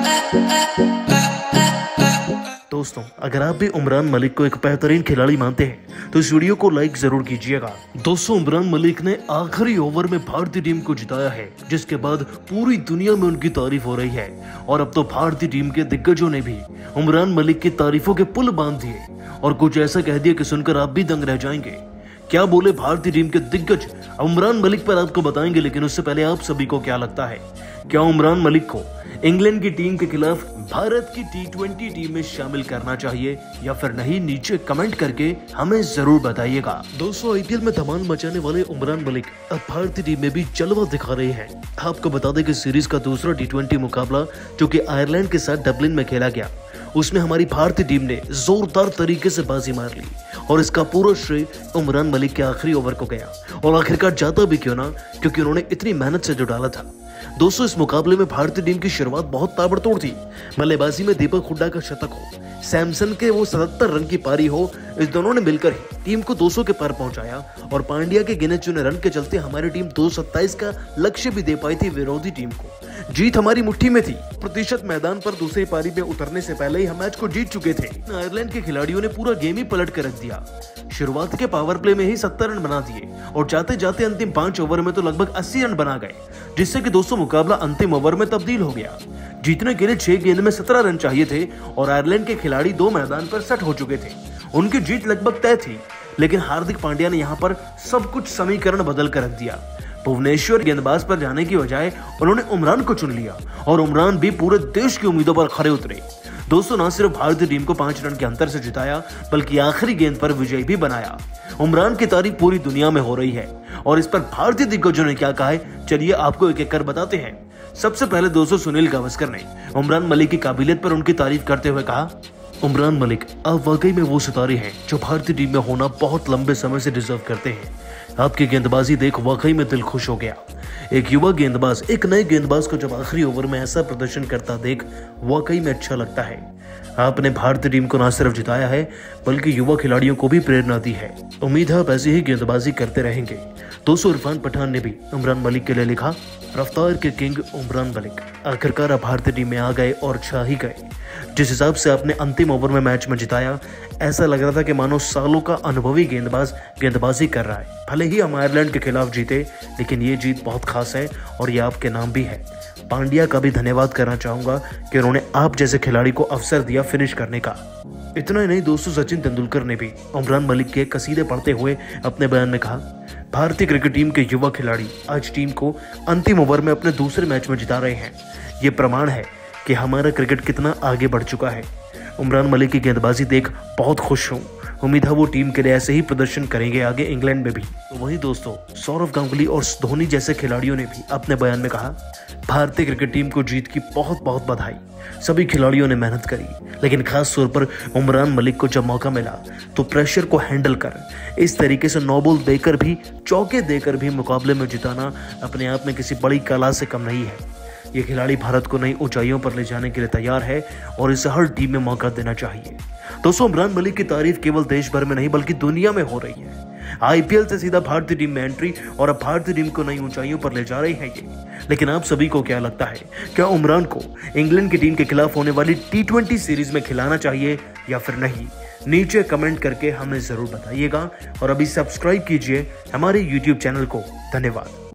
दोस्तों, अगर आप भी उमरान मलिक को एक बेहतरीन खिलाड़ी मानते हैं तो इस वीडियो को लाइक जरूर कीजिएगा। दोस्तों, उमरान मलिक ने आखिरी ओवर में भारतीय टीम को जिताया है, जिसके बाद पूरी दुनिया में उनकी तारीफ हो रही है और अब तो भारतीय टीम के दिग्गजों ने भी उमरान मलिक की तारीफों के पुल बांध दिए और कुछ ऐसा कह दिया कि सुनकर आप भी दंग रह जाएंगे। क्या बोले भारतीय टीम के दिग्गज उमरान मलिक पर आपको बताएंगे, लेकिन उससे पहले आप सभी को क्या लगता है, क्या उमरान मलिक को इंग्लैंड की टीम के खिलाफ भारत की T20 टीम में शामिल करना चाहिए या फिर नहीं? नीचे कमेंट करके हमें जरूर बताइएगा। दोस्तों, आईपीएल में धमाल मचाने वाले उमरान मलिक अब भारतीय टीम में भी जलवा दिखा रहे हैं। आपको बता दें कि सीरीज का दूसरा T20 मुकाबला जो कि आयरलैंड के साथ डबलिन में खेला गया, उसमें हमारी भारतीय टीम ने जोरदार तरीके से बाजी मार ली और इसका पूरा श्रेय उमरान मलिक के आखिरी ओवर को गया। और आखिरकार जाता भी क्यों ना, क्योंकि उन्होंने इतनी मेहनत से जो डाला था। दोस्तों, इस मुकाबले में भारतीय टीम की शुरुआत बहुत ताबड़तोड़ थी। बल्लेबाजी में दीपक हुड्डा का शतक हो, सैमसन के वो 77 रन की पारी हो, इस दोनों ने मिलकर ही टीम को 200 के पार पहुंचाया और पांड्या के गिने चुने रन के चलते हमारी टीम 227 का लक्ष्य भी दे पाई थी विरोधी टीम को। जीत हमारी मुट्ठी में थी। प्रतिशत मैदान पर दूसरी पारी में उतरने से पहले ही हम मैच को जीत चुके थे। आयरलैंड के खिलाड़ियों ने पूरा गेम ही पलट कर रख दिया। शुरुआत के पावर प्ले में ही 70 रन बना दिए और जाते जाते अंतिम 5 ओवर में तो लगभग 80 रन बना गए, जिससे कि दोस्तों मुकाबला अंतिम ओवर में तब्दील हो गया। जीतने के लिए 6 गेंद में 17 रन चाहिए थे और आयरलैंड के खिलाड़ी 2 मैदान पर सेट हो चुके थे। उनकी जीत लगभग तय थी, लेकिन हार्दिक पांड्या ने यहाँ पर सब कुछ समीकरण बदल कर रख दिया। भुवनेश्वर गेंदबाज पर जाने की बजाय उन्होंने उमरान को चुन लिया और उमरान भी पूरे देश की उम्मीदों पर खरे उतरे। दोस्तों, न सिर्फ भारतीय टीम को 5 रन के अंतर से जिताया, बल्कि आखिरी गेंद पर विजय भी बनाया। उमरान की तारीफ पूरी दुनिया में हो रही है और इस पर भारतीय दिग्गजों ने क्या कहा है, चलिए आपको एक एक कर बताते हैं। सबसे पहले दोस्तों, सुनील गावस्कर ने उमरान मलिक की काबिलियत पर उनकी तारीफ करते हुए कहा, उमरान मलिक आप वाकई में वो सितारे हैं जो भारतीय टीम में होना बहुत लंबे समय से डिजर्व करते हैं। आपकी गेंदबाजी देख वाकई में दिल खुश हो गया। एक युवा गेंदबाज एक नए गेंदबाज को जब आखिरी ओवर में ऐसा प्रदर्शन करता देख वाकई में अच्छा लगता है। आपने भारतीय टीम को न सिर्फ जिताया है, बल्कि युवा खिलाड़ियों को भी प्रेरणा दी है। उम्मीद है आप ऐसी ही गेंदबाजी करते रहेंगे। दोस्तों, इरफान पठान ने भी उमरान मलिक के लिए लिखा, रफ्तार के किंग उमरान मलिक आखिरकार आप भारतीय टीम में आ गए और छा ही गए। जिस हिसाब से आपने अंतिम ओवर में मैच में जिताया, ऐसा लग रहा था कि मानो सालों का अनुभवी गेंदबाज गेंदबाजी कर रहा है। भले ही हम आयरलैंड के खिलाफ जीते, लेकिन ये जीत बहुत खास है और ये आपके नाम भी है। पांड्या का भी धन्यवाद करना चाहूंगा कि उन्होंने आप जैसे खिलाड़ी को अवसर दिया फिनिश करने का। इतना ही नहीं दोस्तों, सचिन तेंदुलकर ने भी उमरान मलिक के कसीदे पढ़ते हुए अपने बयान में कहा, भारतीय क्रिकेट टीम के युवा खिलाड़ी आज टीम को अंतिम ओवर में अपने दूसरे मैच में जिता रहे हैं। ये प्रमाण है कि हमारा क्रिकेट कितना आगे बढ़ चुका है। उमरान मलिक की गेंदबाजी देख बहुत खुश हूँ। उम्मीद है वो टीम के लिए ऐसे ही प्रदर्शन करेंगे आगे इंग्लैंड में भी। तो वहीं दोस्तों, सौरव गांगुली और धोनी जैसे खिलाड़ियों ने भी अपने बयान में कहा, भारतीय क्रिकेट टीम को जीत की बहुत बहुत बधाई। सभी खिलाड़ियों ने मेहनत करी, लेकिन खास तौर पर उमरान मलिक को जब मौका मिला तो प्रेशर को हैंडल कर इस तरीके से 9 बॉल देकर भी, चौके देकर भी मुकाबले में जिताना अपने आप में किसी बड़ी कला से कम नहीं है। ये खिलाड़ी भारत को नई ऊंचाइयों पर ले जाने के लिए तैयार है और इसे हर टीम में मौका देना चाहिए। दोस्तों, उमरान मलिक की तारीफ केवल देश भर में नहीं बल्कि दुनिया में हो रही है। आईपीएल से सीधा भारतीय टीम में एंट्री और अब भारतीय टीम को नई ऊंचाइयों पर ले जा रही है ये। लेकिन आप सभी को क्या लगता है, क्या उमरान को इंग्लैंड की टीम के खिलाफ होने वाली T20 सीरीज में खिलाना चाहिए या फिर नहीं? नीचे कमेंट करके हमें जरूर बताइएगा और अभी सब्सक्राइब कीजिए हमारे YouTube चैनल को। धन्यवाद।